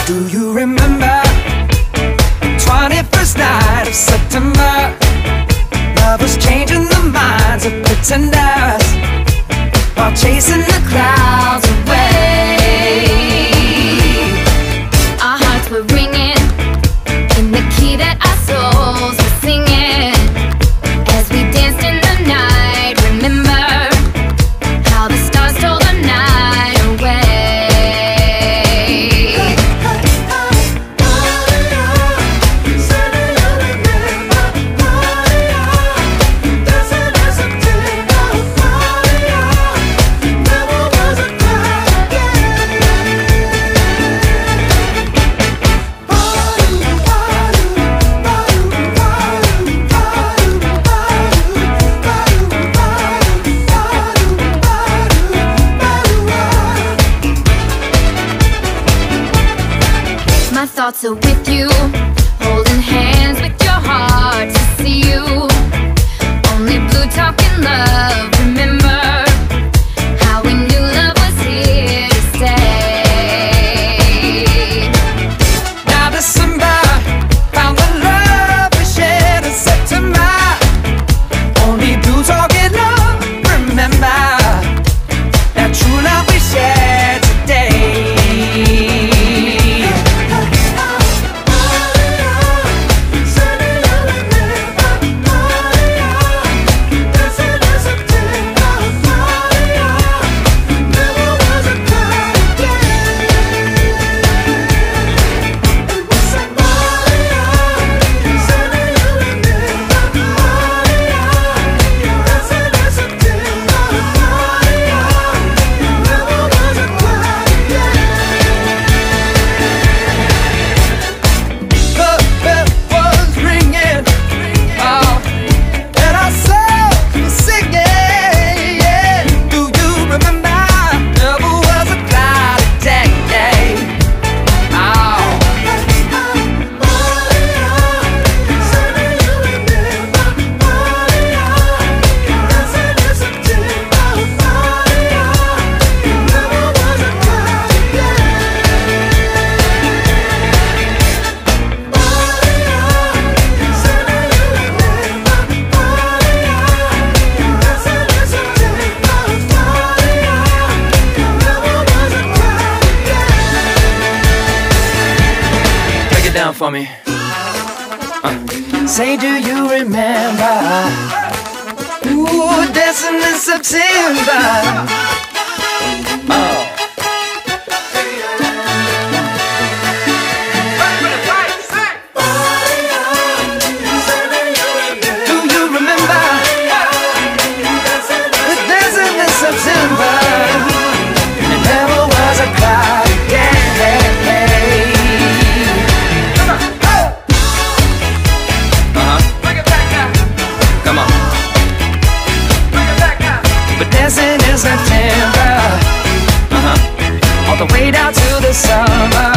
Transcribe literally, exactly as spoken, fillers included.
Do you remember twenty-first night of September? Lovers changing the minds of pretenders while chasing the clouds away. Our hearts were ringing in the key that our souls were singing as we danced in the night. Remember how the stars stole the night away. My thoughts are with you, holding hands with your heart to see you. Only blue talking love, remember how we knew love was here to stay. Now December found the love we shared in September. Only blue talking love, remember that true love we shared today. Down for me. Uh. Say, do you remember? Ooh, dancing in September. Oh. Do you remember? Dancing in September. It never was a cloud again. Dancing in September, uh-huh, all the way down to the summer.